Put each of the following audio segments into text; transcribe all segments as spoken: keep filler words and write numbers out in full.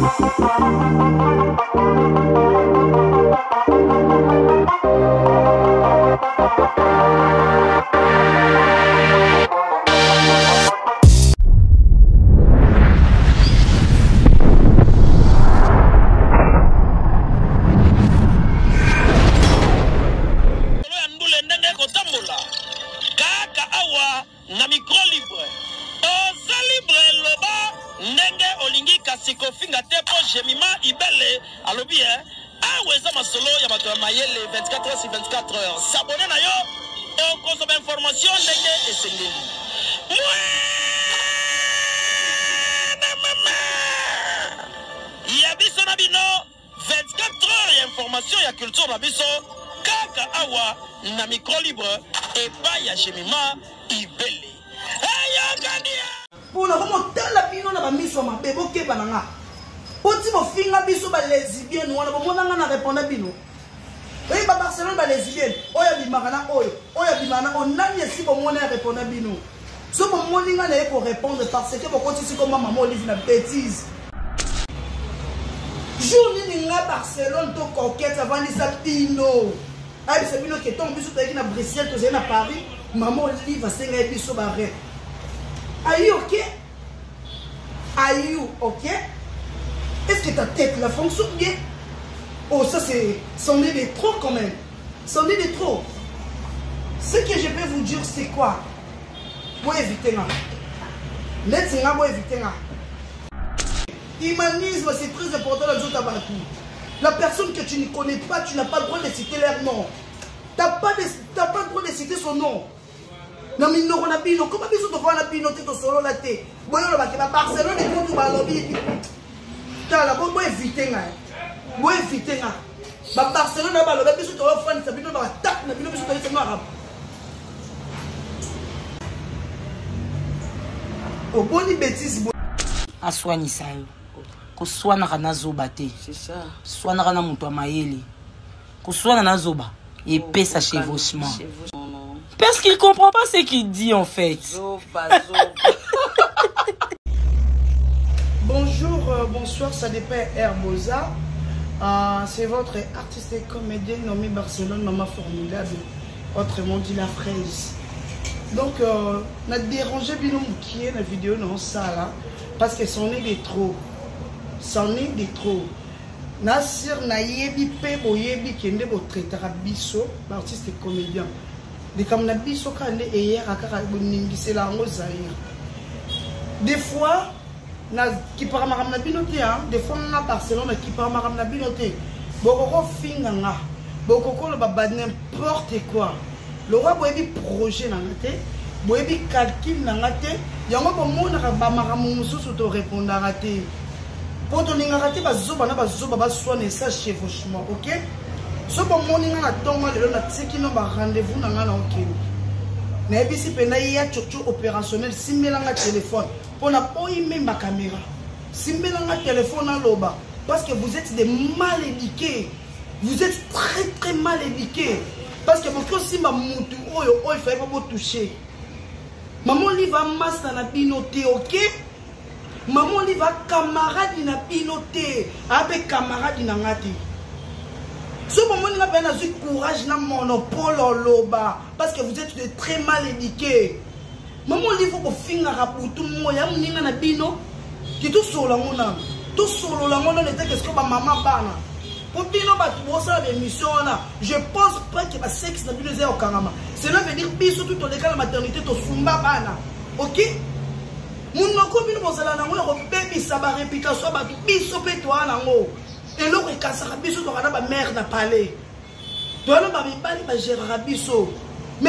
vingt-quatre heures. S'abonner na yo, on consomme information ndenge esengeli. Ya biso na bino vingt-quatre heures ya information ya culture na biso kaka awa na micro libre et pas ya Jemima Ibele. Ayo gania. Pour na komo tala bino na ba miso mabe bokeba na nga. Poti mo finga biso ba lesbienne wana bo mona nga na répondre bino. Oui, bah Barcelone, bah lesbienne. Oya bimana, oya, oya bimana. On a mis si bon mon à répondre à bino. Ce bon mon n'a pas pour répondre parce que pour continuer comme maman Olive la bêtise. Journée ni nga Barcelone to coquette avant les sapino. Ah c'est bino qui tombe biso avec na Bruxelles to na Paris. Maman Olive va s'engager biso barré. Are you okay? Are you okay? Est-ce que ta tête la fonctionne bien? Oh, ça c'est... C'en est de trop quand même. C'en est de trop. Ce que je peux vous dire, c'est quoi? Vous évitez là. Let's go, vous évitez là. Humanisme, c'est très important dans le autres abattus. La personne que tu ne connais pas, tu n'as pas le droit de citer leur nom. Tu n'as pas, pas le droit de citer son nom. Non, mais non, on a bien. Comment ils ont trouvé la bien noté au solo la tête? Bon, on va à Barcelone et tout, on va lobby. T'as la bonne, vous évitez là. Vous évitez là. Bah Barcelone là-bas, le biso toi fan ça bino ba tak na bino biso toi c'est noir. Au boni bêtise. Aswani sayo. Ko swana kana zoba te. C'est ça. Swana kana mutu amayeli. Ko swana na zoba et pesa chevauchement. Parce qu'il comprend pas ce qu'il dit en fait. Zoba zoba. Bonjour, euh, bonsoir, ça dépend Herbosa. Euh, c'est votre artiste et comédienne nommée Barcelone, maman formidable, autrement dit la fraise. Donc, euh, on a dérangé Bino Moukié la vidéo dans ça là, parce que c'en est des trop. C'en est des trop. Nasir Nayebi Pebo Yebi Kende bo traitera biso, l'artiste et comédien. Des comme na biso kande hier à Karaboningi, c'est la Zaïre. Des fois, qui parle de binoté, des fois on a Barcelone qui parle de binoté. Beaucoup de finga, beaucoup de n'importe quoi. Le roi a un projet dans la tête, un calcul dans la tête. Il y a un moment où on répondre à la tête. Pour ton ingaraté, bazoba na bazoba baswa message chevauchement, ok? Ce moment où on a tombé le na tseki no ba rendez-vous na ngana ok. Na ebisi pena ya chocho opérationnel simelanga téléphone. On n'a pas aimé ma caméra. Si vous avez un téléphone à l'oba, parce que vous êtes des mal éduqués. Vous êtes très très mal éduqués. Parce que votre si ma moutou, oh, oh, il faut pas vous toucher. Maman li va masse dans la binoté, ok? Maman li va camarade dans la binoté. Avec camarade dans la ngati. Ce moment il a pas eu courage dans monopole à l'oba. Parce que vous êtes des très mal éduqués. Maman il faut que finga raputu moya mninga na bino ki to solo ngona to solo la ngona n'était qu'est-ce que ma maman bana pour bino ba to ça l'émission là je pense pas que ba sexe na bino zé okangama cela veut dire biso tout on la maternité to sumba bana OK munoko bino bozala na ngona ko baby sa ba réputation ba biso pe to na ngo et lo ke kasa biso to kana ba mère na palais to na ba bibali ba gérer biso. Mais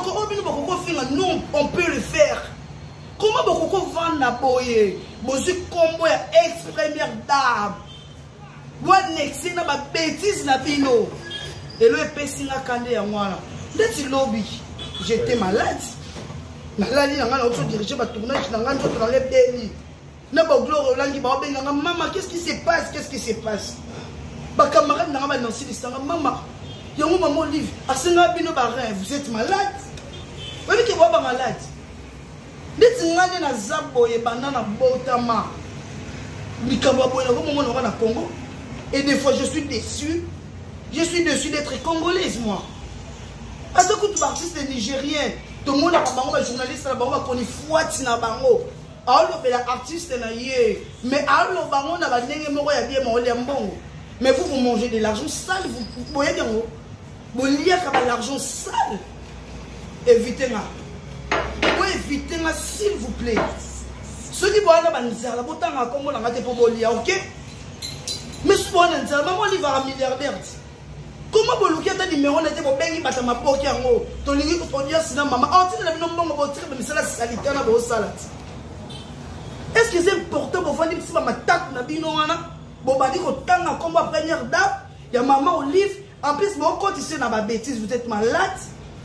nous, on peut le faire. Comment beaucoup vendre la boye? Bozu combo ya ex-première dame. What next? C'est ma bêtise na bino. Et le épée na kande ya mwana. Ndeti lobby. J'étais malade. Malade na ngana auto diriger ba tournage na ngana auto dans les belly. Na ba gloire langi ba benga maman, qu'est-ce qui se passe? Qu'est-ce qui se passe? Ba camarade na ngana Nancy disanga maman. Yongo maman Olive, asenga bino ba rêve, vous êtes malade? Vous voyez que vous êtes malade? Ndeti ngane na zabo ye banana botama. Mikamba Boy, on a Congo. Et des fois, je suis déçu. Je suis déçu d'être congolaise, moi. À ce coup, tu artiste nigérien, tout le monde a un journaliste, on a connu Fouati na bango. Alors, l'artiste na yé. Mais alors, bango na banenge moko ya bien mo mbongo. Mais vous, vous mangez de l'argent sale, vous voyez bien. Vous liez comme l'argent sale. Évitez-moi. Vous évitez-moi, s'il vous plaît. Ceux qui voient la banzère, la bouteille à Congo, la mate pour bolia, ok? Mais ce qu'on a dit, maman, il va un milliardaire. Comment vous lookez à numéro, on était pour baigner, parce que ma poque en haut. Ton ligne pour dire, sinon, maman, oh, tu n'as pas de nom pour tirer, mais c'est la salité, on a beau salade. Est-ce que c'est important pour faire des petits mamans tac, n'a bino, ana? Bon, bah, dit qu'on t'a un combat première date, il y a maman Olive. En plus, bon, quand tu sais dans ma bêtise, vous êtes malade.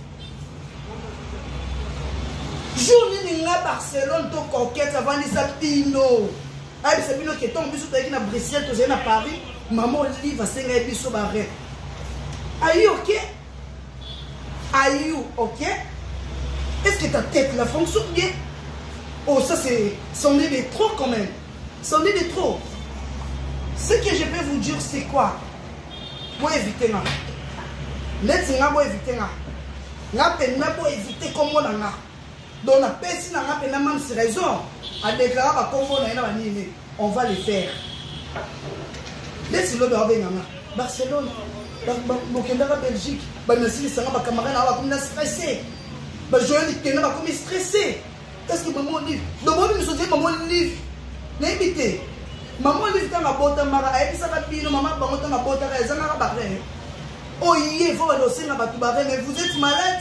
Journée à Barcelone, ton coquette avant les sapino. Ah, c'est Bino qui est tombé sur à Bruxelles, tu es à Paris. Maman Olive va s'engager biso barré. Are you ok? Are you ok? Est-ce que ta tête la fonctionne bien? Oh, ça c'est. C'en est de trop quand même. C'en est de trop. Ce que je peux vous dire, c'est quoi? Vous évitez là. Laissez moi éviter là. Là, peine pour éviter comme on a. Donc, la personne n'a pas même raison à déclarer à Congo, on va le faire. Laissez-le de Barcelone, Burkina Belgique, merci, ça va camarade, on va stressé. Je vais comme stressé. Qu'est-ce que maman dit? Donc, moi, je me suis dit, maman livre. N'invitez. Maman livre dans la botte, et ça va bien, maman, dans la botte, elle a un barré. Oh, il faut le dans la barré, mais vous êtes malade.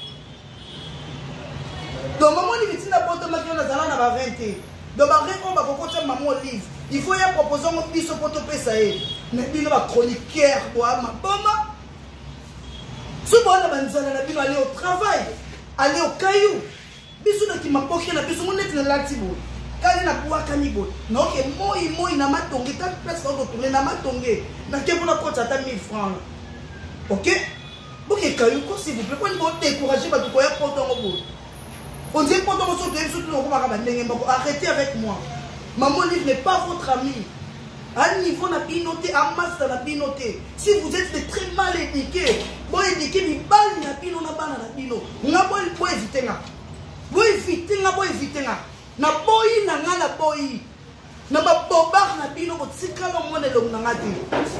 Donc, maman livre, dans la botte, on a dans la vingt. Donc, on va proposer maman livre. Il faut y avoir proposé un piso pour te payer. Mais il y a un chroniqueur, ma maman. Ce bon, on va aller au travail, aller au caillou. Bisous qui m'a poché la bisou, on est dans l'activo. Quand il y a un canibo, non, que moi, moi, il n'a pas tombé, quand personne ne n'a pas tombé. Dans quel moment on a mille francs? Ok? Vous qui caillou, s'il vous plaît, quand vous découragez, vous pouvez porter un bout. On dit porter un bout, arrêtez avec moi. Maman livre n'est pas votre ami. À niveau n'a pas noté, à masse n'a pas noté. Si vous êtes très mal éduqué, vous éduquez, mais balle n'a pas noté, n'a pas noté. Vous n'avez éviter là. Vous évitez là, vous évitez là. Na boyi na nga na boyi. Na ba bobar na bino ko tsikala mo ne lo na ngati.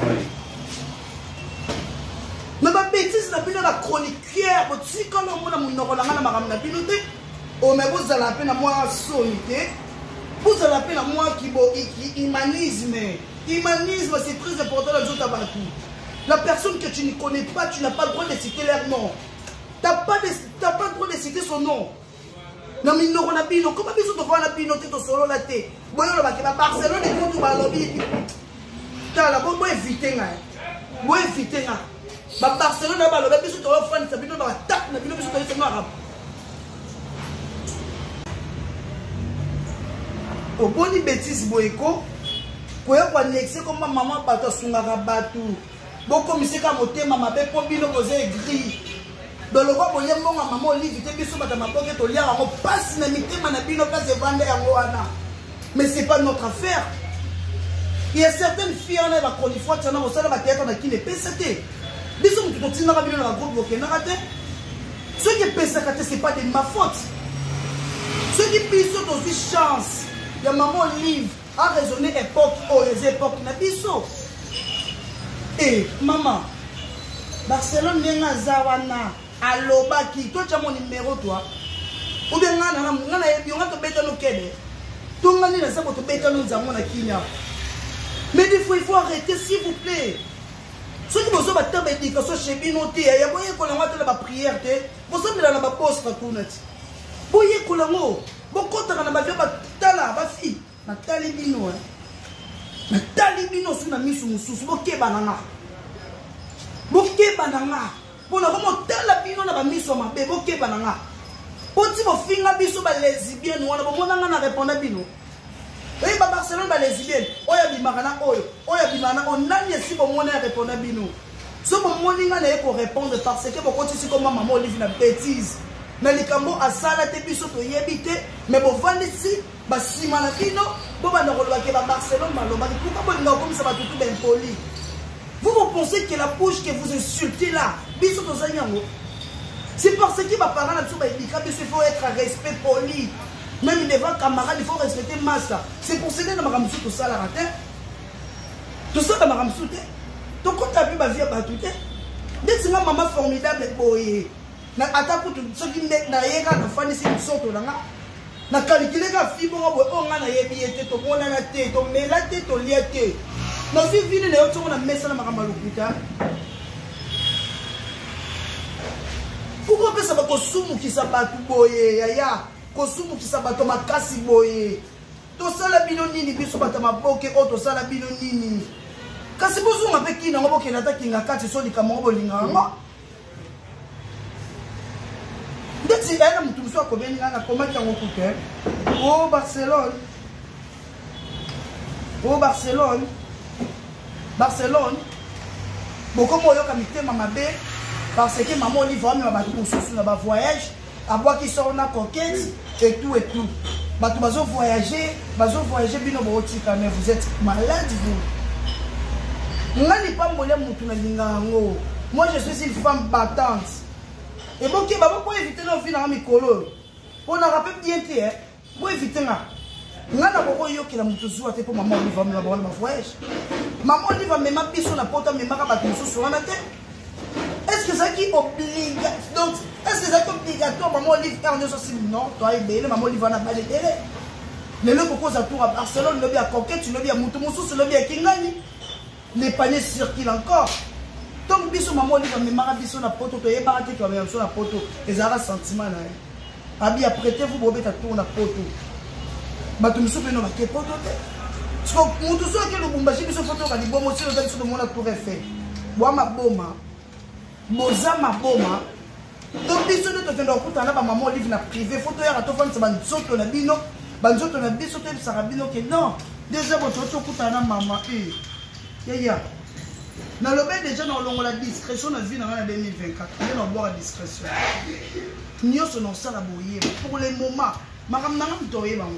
Na ba bêtise na bino na chroniqueur ko tsikala mo na munoko la nga na makam na bino te. O me vous allez appeler moi sonité. Vous allez appeler moi qui bo humanisme. Humanisme c'est très important dans le partout. La personne que tu ne connais pas, tu n'as pas le droit de citer leur nom. Tu n'as pas de t'as pas le droit de citer son nom. Non mais non on a bino comment biso to fana bino te to solo la te boyo ba ke ba Barcelone et tout ba lobby tala bo bo éviter nga bo éviter nga ba Barcelone ba lobby biso to fana sa bino ba tap na bino biso to se ngara o boni bêtise boyeko ko ya kwa nexe comme maman ba to sungaka batu boko miseka motema mabe po bino ko ze gris. Dans le roi, il y a un maman Olive, il y a un maman qui est en passe, mais ce n'est pas notre affaire. Il y a certaines filles qui ont connu fois qui qui ne pèsent pas. Ils sont tout continuent à vivre dans la groupe qui ceux qui pèsent pas, ce n'est pas de ma faute. Ceux qui pèsent aussi chance. Il y a maman Olive a raisonné époque, oh les époques n'a pas. Et maman, Barcelone n'est pas Zawana. Allo baki, toi tu as mon numéro toi. Ou bien ngana na ngana yebi on to beta no kede. Tout ngani na sabo to beta no nzamo na kinya. Mais des fois il faut arrêter s'il vous plaît. Ceux qui besoin ba tamba éducation chez binoté, ya boye ko la ngata la prière te. Vous savez là na ba poste tout net. Boye ko la ngo. Bon kota na ba ba tala ba fi. Na tali bino hein. Na tali bino suna misu mususu bo ke bananga. Bo ke bananga. Pour le moment, la bino na ba miso ma bebo ke bananga. Poti bo finga biso ba lesbienne wana bo mona na répondre bino. Eh ba Barcelone ba lesbienne, oya bimaka na oyo, oya bimana on nani si bo mona répondre bino. So bo moninga na ko répondre parce que bo koti si comme maman Olive na bêtise. na likambo asala te biso toyebi te mais bovandisi basima na bino bo banda kolobaki ba Barcelone balobaki pourquoi bolinga kokomisa bato tout b'impoli. Vous vous pensez que la bouche que vous insultez là biso tozali yango c'est parce que ba parents na biso baebika biso il faut être respect poli même devant camarade il faut respecter master. C'est pour cela na makambo tout ça la raté tout ça na makambo te to kota bi ba vie ba tout te ndeti nga maman formidable boye na atako to soki nek na yeka na fani si soto na nga na calculer ka fi bongo boye o nga na yebi ete to mona na te to mela te to lia te na fi vini na yo to na mesa na makambo lokuta pourquoi pesa ba kosumu ki sa batu boye yaya kosumu ki sa bato makasi boye to sala bino nini biso bata maboke o to sala bino nini kasi bozunga pe kina ngo boke na ta kinga kati so likamo bolinga ngo ndeti ena mutu muso akobeni nga komaki yango kuke o Barcelone o Barcelone Barcelone bokomo oyoka mitema mabe parce que maman Olive amema bato mosusu na ba voyage abwaki sort na coquette et tout et tout bato bazo voyager bazo voyager bino botika mais vous êtes malade vous ngani pambolia mutu na lingango. Moi je suis une femme battante et bon que baba pour éviter nos vies dans mikolo on a rappelé bien te hein pour éviter nga ngana boko yoki la mutu zuwa te pour maman Olive amema ba voyage maman Olive amema biso na pota mema ka bato mosusu wana te. Est-ce que ça qui oblige donc est-ce que ça qui obligatoire maman Olive car nous aussi non toi et belle maman Olive na pas de télé le le propose à tour à Barcelone le bien à coquette le bien à mutu mosusu le bien à kingani les paniers circulent encore donc biso maman Olive amema biso na poto to yeba te ko biso na poto les ara sentiment na abi apprêtez vous bobeta tour na poto bato mosusu beno ba ke poto te parce que mutu so ke lubumbashi biso photo ka libomo si le biso de mona tour Eiffel boa maboma boza maboma donc biso nde tokende kokutana ba maman Olive na privé photo yaka tofandisa banzoto na bino banzoto na biso toyebisaka bino ke non déjà boto tokutana mama e yaya nalobi déjà na olongola discrétion na vie na nga na deux mille vingt-quatre nde na obwaka discrétion nyonso na osala boyeba pour le moment makambo nanga moto oyebango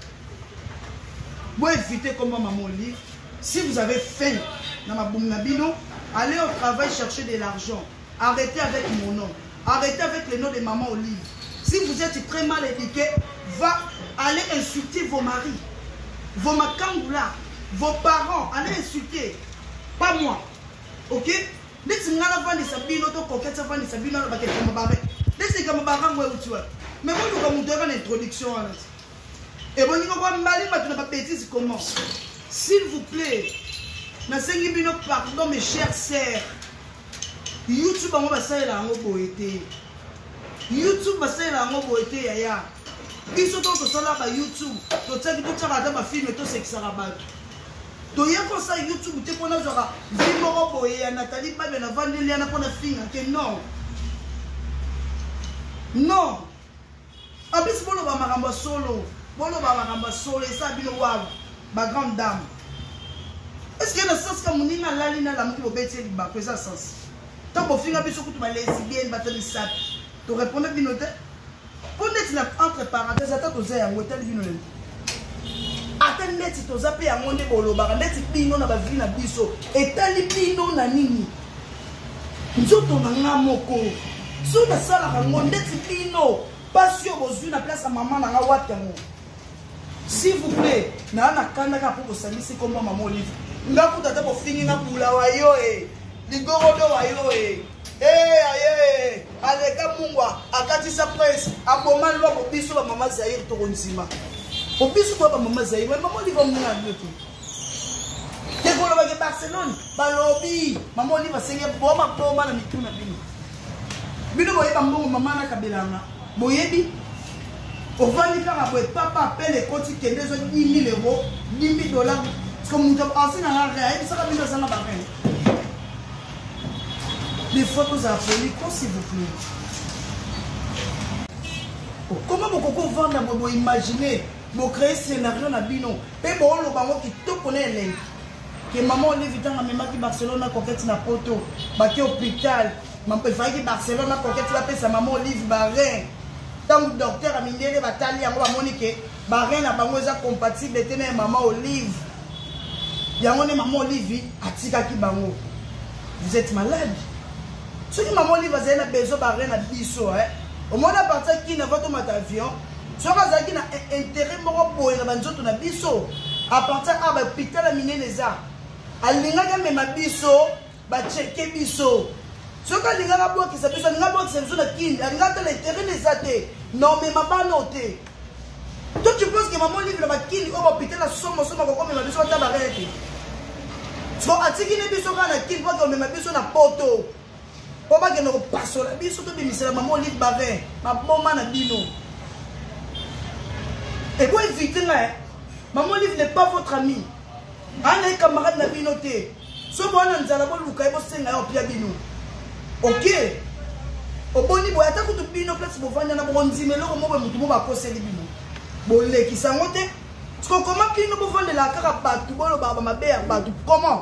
bo éviter comme maman Olive. Si vous avez faim na maboum na bino, allez au travail chercher de l'argent. Arrêtez avec mon nom. Arrêtez avec le nom de maman Olive. Si vous êtes très mal éduqué, va aller insulter vos maris, vos makangula, vos parents. Allez insulter. Pas moi. Ok? Dès que vous avez des sabines, vous avez des sabines, vous avez des sabines, vous avez des sabines, vous avez des sabines. Mais vous avez une introduction. Et vous avez une bêtise comment? S'il vous plaît, pardon mes chers sœurs. YouTube a moi ça la ngoboete. YouTube a ça la ngoboete yaya. Biso to to sala ba YouTube. To tsaki to tsaka ta ba film to sexa rabato. To yako sa YouTube te pona zora vimo ngoboye ya Nathalie ba na vandeli na pona finga ke non. Non. Abis bolo ba maramba solo. Bolo ba maramba solo esa bino wa ba grande dame. Est-ce qu'il y a un sens comme Mounina Lalina la mouki bobeti ba ko esa sens? Tant que finga biso kutu ba lesbienne ba tani sap. To répondre binote. Pour net na entre parenthèses ata to za ya ngotali binote. Ata net to za pe ya ngonde bolo ba net bino na ba vie na biso. Etali bino na nini? Nzoto na nga moko. So na sala ka ngonde bino. Pasio bozui na place à maman na nga wapi yango. S'il vous plaît, na na kanda ka pour salisi comme maman Olive. Ngaku tata po fingi na kula wa yo eh. Ligorodo wa yo eh. Eh aye. Aleka mungwa akati sa presse. Aboma lwa ko biso ba mama Zaire to konzima. Ko biso ko ba mama Zaire, maman Olive muna ndoto. Ke ko ba ke Barcelone, ba lobby. Maman Olive senga boma boma na mituna bino. Bino boye ba mbongo mama na kabelanga. Boyebi. Au vingt-quatre ans, papa appelle les comptes qui ont dix mille euros, dix mille dollars. Parce que nous avons pensé dans la réalité, ça va bien dans la barre. Les photos à folie, s'il vous plaît. Comment vous pouvez vendre, vous imaginez, vous créez un scénario dans Bino. Et bon, le bango qui te connaît les. Que maman Olive dans la même qui Barcelone a coquette na poto, qui hôpital, maman peut faire que Barcelone a coquette la paix sa maman Olive barré. Tant que docteur a mindé batali yango ba monique ba reine bango eza compatible tena maman Olive. Yango ne maman Olive atika ki bango. Vous êtes malade. Si maman Olive a besoin ba reine biso hein. Au moins à partir qui n'a pas ton avion. Si on a qui n'a intérêt moko boye na banzoto na biso. À partir à ba hôpital a miné les arts. Alinga ga mema biso ba checker biso. Si on a linga ga boye qui sa biso linga boye qui sa biso na kindi. Alinga ta l'intérêt les athées. Non, mais maman noté. Toi, tu penses que maman livre la kili au hôpital la somme, somme, comme ma biso ta barrette. So, atiki ne biso ka na kili, parce que ma biso na poto. Pour pas que nous passons la biso, tout bien, c'est la maman livre barrette. Ma maman na bino. Et pour éviter là, maman livre n'est pas votre ami. Un est camarade na binoté. So, bon, on a la bonne luka, et bon, c'est un pia bino. Ok? Oboni boya ta kutu bino place bo vanya na bonzi melo ko mo mutu mo ba koseli bino bolé ki sangote parce que comment bino bo vendre la kaka batu bolo ba mabe ya batu comment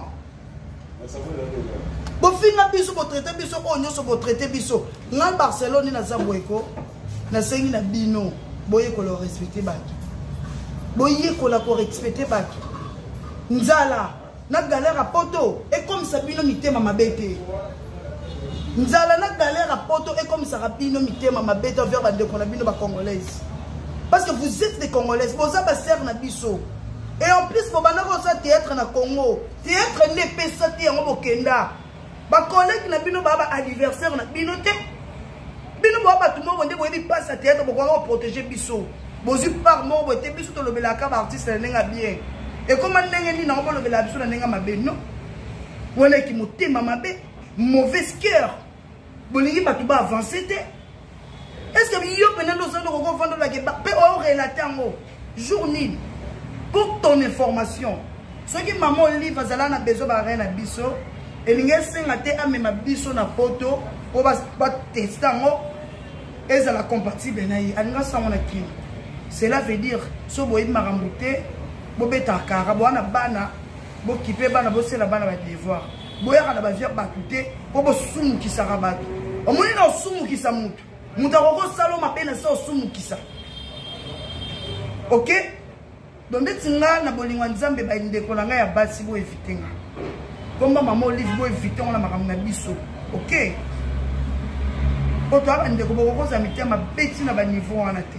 bo finga biso bo traiter biso ko nyoso bo traiter biso na Barcelone na Zamboeko na sengi na bino boye ko le respecter batu boye ko la ko respecter batu nzala na galère à poto et comme ça bino mitema mabete. Nous allons na galère à poto et comme ça rapino mitema ma bête vers bande qu'on a bino ba congolaise. Parce que vous êtes des congolaises, vous avez serre na biso. Et en plus vous bana ko sa théâtre na Congo. Théâtre ne pesa ti en bokenda. Ba collègue na bino ba anniversaire na bino te. Bino ba ba tout le monde bo bi passe à théâtre pour qu'on protéger biso. Bozu par mo bo te biso to lobela ka ba artiste na nga bien. Et comment ndenge ni na ko lobela biso na nga mabe non. Wona ki motema mabe, mauvaise cœur. Bolingi batuba avancé. Est-ce que yo pena no sando ko vendre la keba pe o relater ngo journée pour ton information. Ce qui maman Olive azala na besoin ba reine na biso elinga senga te amema biso na poto po ba tester ngo ezala compatible na yi alinga sango na kini. Cela veut dire so boyi marambuté bo beta kara bo na bana bo kipe bana bo sela bana ba devoir. Boya na ba via batute po bo sumu ki sara batu. Omoni na sumu ki sa mutu. Muta ko salo mapena sa sumu ki sa. OK? Donc tinga na bolingwa nzambe ba ndeko na nga ya basi bo evitenga. Komba maman Olive bo evitenga na makambo na biso. OK? Poto aba ndeko bo ko za mitema beti na ba niveau wana te.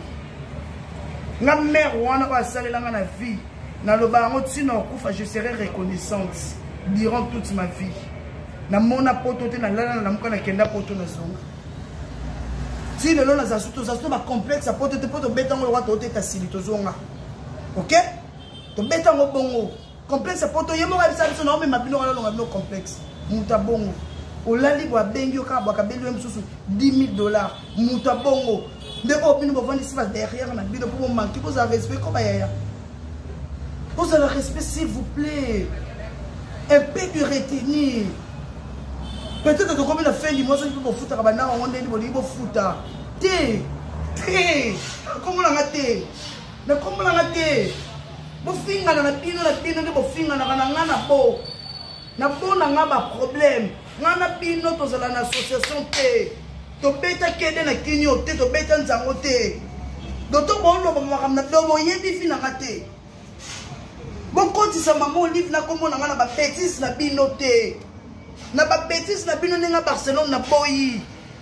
Nga mère wana ba salela nga na vie. Na loba ngo tino kufa je serai reconnaissante durant toute ma vie. Na mona poto te na lala na mukana kenda poto na zonga. Si le long za suto za suto ba complexe poto te poto betango wa to te ta silito zonga. OK? To betango bongo. Complexe poto yemo ka bisa biso na me mabino wala longa bino complexe. Muta bongo. Olali bo bengi ka bo ka beli msusu dix mille dollars. Muta bongo. De opino bo vandi sifa derrière na bino pour manquer vous avez respect comme yaya. Vous avez respect s'il vous plaît. Un peu de retenir. Peut-être que comme il a fait l'immotion pour foutre à Bana, on est niveau niveau fouta. Té, té, comment on a té? Mais comment on a té? Bon finga na pino na pino de bon finga na na na bo. Na bo na ngaba problème. Na pino to zala na association té. To beta kede na kinyo té to beta nzango té. Doto bon lo ba makam na do bo yebi fina ngate. Bon quand ça maman Olive na comment na na ba bêtise na bino té. Na ba bêtise na bino ninga Barcelone na boyi.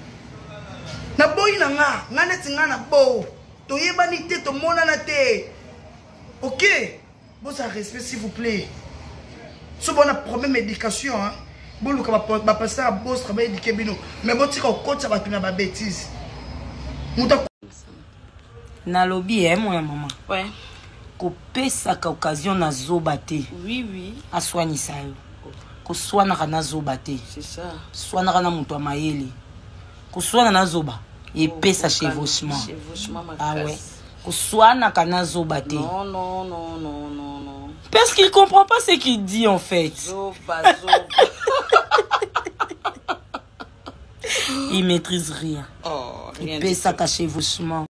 Na boyi na nga, nga neti nga na bo. To yebani te to mona na te. OK? Bon ça respect s'il vous plaît. So bon na problème médication hein. Bon luka ba ba passer à boss travail éduquer bino. Mais bon tika ko ça ba tuna ba bêtise. Muta na lobby hein mon maman. Ouais. Kopesa ka occasion na zoba te. Oui oui. Aswanisa yo. Kuswana kana zoba te. C'est ça. Swana kana mutu amayeli. Kuswana na zoba et pesa chevauchement. Chevauchement ma ah ouais. Kuswana kana zoba te. Non non non non non non. Parce qu'il comprend pas ce qu'il dit en fait. Zoba zoba. Il maîtrise rien. Oh, rien. Et pesa ka chevauchement.